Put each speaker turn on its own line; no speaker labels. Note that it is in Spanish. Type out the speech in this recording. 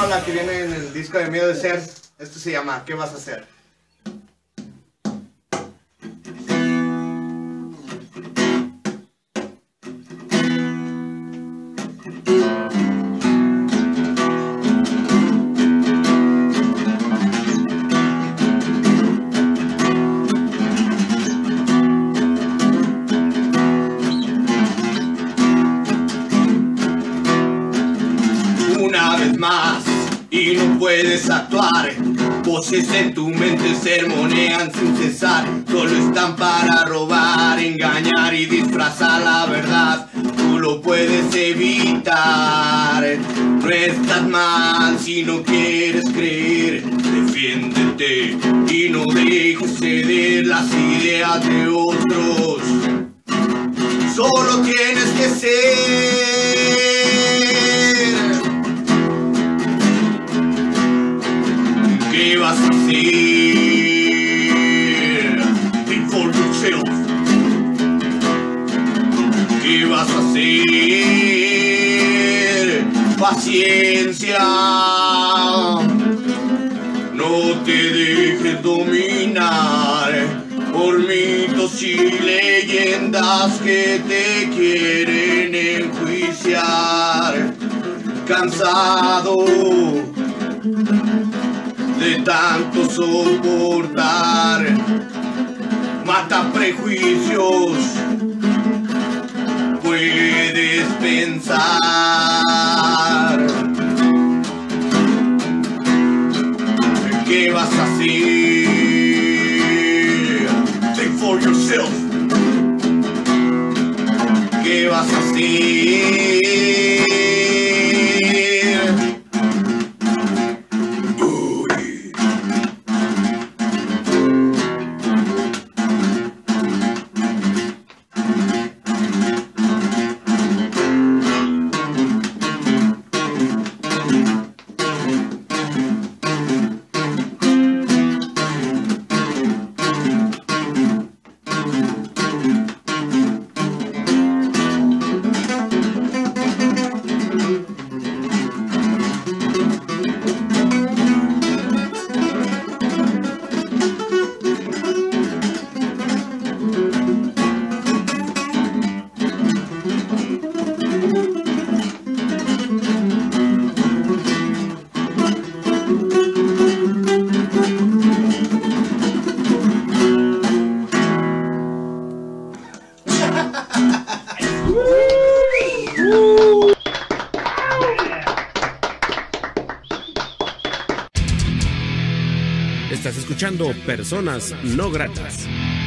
rola que viene en el disco de Miedo de Ser. Esto se llama ¿Qué vas a hacer? Una vez más y no puedes actuar. Voces en tu mente sermonean sin cesar. Solo están para robar, engañar y disfrazar la verdad. Tú lo puedes evitar. No estás mal si no quieres creer. Defiéndete y no dejes ceder las ideas de otros. Solo tienes que ser. ¿Qué vas a hacer? Think for yourself. ¿Qué vas a hacer? Paciencia. No te dejes dominar por mitos y leyendas que te quieren enjuiciar. Cansado de tanto soportar, mata prejuicios, puedes pensar. ¿Qué vas a hacer? Think for yourself. ¿Qué vas a hacer?
Estás escuchando Personas No Gratas.